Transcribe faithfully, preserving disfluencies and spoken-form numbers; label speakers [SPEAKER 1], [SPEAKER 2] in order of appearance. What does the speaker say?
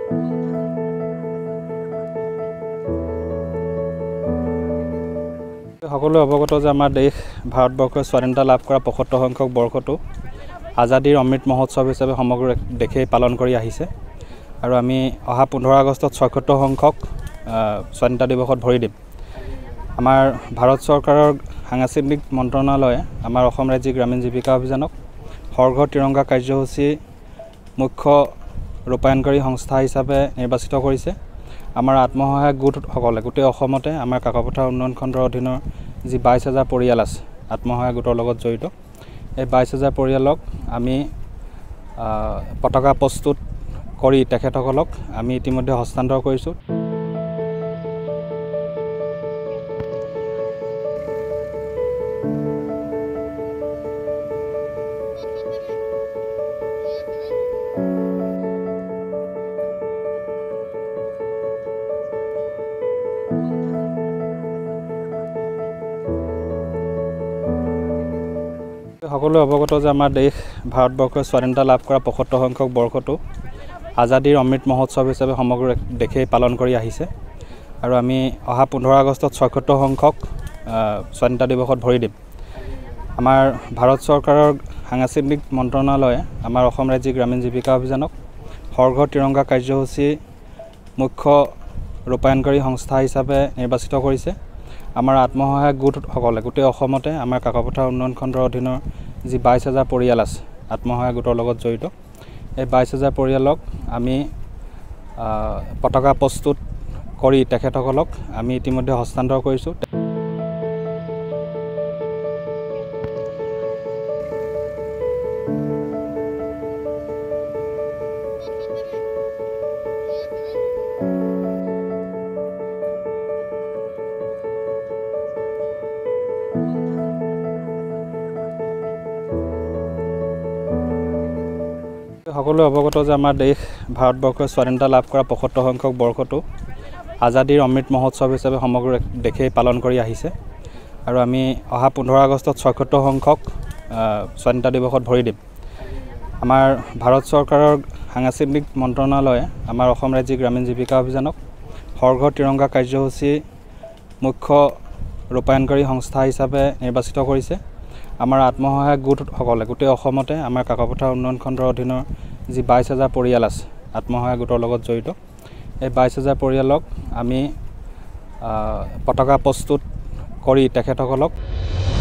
[SPEAKER 1] সকলো অৱগত যে আমাৰ দেশ ভাৰতবৰ্ষৰ স্বাধীনতা লাভ কৰা পঁয়সত্তৰ সংখ্যক বৰ্ষটো আজাদীৰ অমৃত মহোৎসৱ হিচাপে সমগ্ৰ দেশেই পালন কৰি আহিছে আৰু আমি অহা পোন্ধৰ আগষ্টত ছয়সত্তৰ সংখ্যক স্বাধীনতা দিৱসত ভৰি দিম। আমাৰ ভাৰত চৰকাৰৰ সাংস্কৃতিক মন্ত্ৰণালয়ে আমাৰ অসম ৰাজ্যিক গ্ৰামীণ জীৱিকা অভিযানক হৰ ঘৰ তিৰংগা কাৰ্যসূচী মুখ্য ৰূপায়ণকাৰী সংস্থা হিচাপে নিৰ্বাচিত কৰিছে। আমাৰ আত্মসহায়ক গোটসকলে গোটেই অসমতে আমাৰ কাকপথাৰ উন্নয়ন খণ্ডৰ অধীনৰ যি বাইছ হাজাৰ পৰিয়াল আছে আত্মসহায়ক গোটৰ লগত জড়িত, এই বাইছ হাজাৰ পৰিয়ালক আমি পতাকা প্ৰস্তুত কৰি তেখেতসকলক আমি ইতিমধ্যে হস্তান্তৰ কৰিছোঁ। সকলো অৱগত যে আমাৰ দেশ ভাৰতবৰ্ষৰ স্বাধীনতা লাভ কৰা পঁয়সত্তৰ সংখ্যক বৰ্ষটো আজাদীৰ অমৃত মহোৎসৱ হিচাপে সমগ্ৰ দেশেই পালন কৰি আহিছে আৰু আমি অহা পোন্ধৰ আগষ্টত ছয়সত্তৰ সংখ্যক স্বাধীনতা দিৱসত ভৰি দিম। আমাৰ ভাৰত চৰকাৰৰ সাংস্কৃতিক মন্ত্ৰণালয়ে আমাৰ অসম ৰাজ্যিক গ্ৰামীণ জীৱিকা অভিযানক হৰ ঘৰ তিৰংগা কাৰ্যসূচী মুখ্য ৰূপায়ণকাৰী সংস্থা হিচাপে নিৰ্বাচিত কৰিছে। আমাৰ আত্মসহায়ক গোটসকলে গোটেই অসমতে আমাৰ কাকপথাৰ উন্নয়ন খণ্ডৰ অধীনৰ যি বাইছ হাজাৰ পৰিয়াল আছে আত্মসহায়ক গোটৰ লগত জড়িত, এই বাইছ হাজাৰ পৰিয়ালক আমি পতাকা প্ৰস্তুত কৰি তেখেতসকলক আমি ইতিমধ্যে হস্তান্তৰ কৰিছোঁ। সকলো অৱগত যে আমাৰ দেশ ভাৰতবৰ্ষৰ স্বাধীনতা লাভ কৰা পঁয়সত্তৰ সংখ্যক বৰ্ষটো আজাদীৰ অমৃত মহোৎসৱ হিচাপে সমগ্ৰ দেশেই পালন কৰি আহিছে আৰু আমি অহা পোন্ধৰ আগষ্টত ছয়সত্তৰ সংখ্যক স্বাধীনতা দিৱসত ভৰি দিম। আমাৰ ভাৰত চৰকাৰৰ সাংস্কৃতিক মন্ত্ৰণালয়ে আমাৰ অসম ৰাজ্যিক গ্ৰামীণ জীৱিকা অভিযানক হৰ ঘৰ তিৰংগা কাৰ্যসূচী মুখ্য ৰূপায়ণকাৰী সংস্থা হিচাপে নিৰ্বাচিত কৰিছে। আমাৰ আত্মসহায়ক গোটসকলে গোটেই অসমতে আমাৰ কাকপথাৰ উন্নয়ন খণ্ডৰ অধীনৰ যি বাইছ হাজাৰ পৰিয়াল আছে আত্মসহায়ক গোটৰ লগত জড়িত, এই বাইছ হাজাৰ পৰিয়ালক আমি পতাকা প্ৰস্তুত কৰি তেখেতসকলক